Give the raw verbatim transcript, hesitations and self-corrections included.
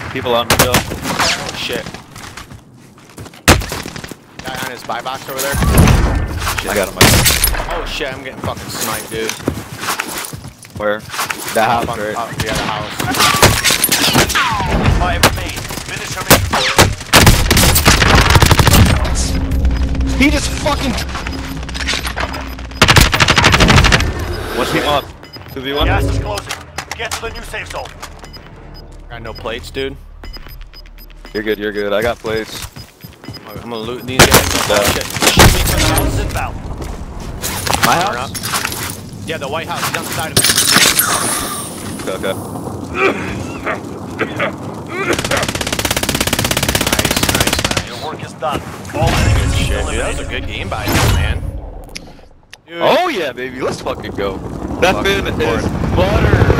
People on the hill. Oh shit. Guy on his buy box over there. Shit. I got him. Oh shit, I'm getting fucking sniped, dude. Where? The house, up on, right? Up, yeah, the house. Five remain. Finish him. He just fucking. One team up. two v one. Gas is closing. Get to the new safe zone. Got no plates, dude. You're good, you're good. I got plates. I'm gonna loot these guys. Yeah. Oh shit. Shoot me from the House house. inbound. My Turn house? up. Yeah, the White House. He's on the side of it. Okay, okay. Nice, nice, nice. Your work is done. All enemies Shit, dude, that was a eliminated. good game by you, man. Dude. Oh yeah, baby. Let's fucking go. That Fucking fin is record. butter.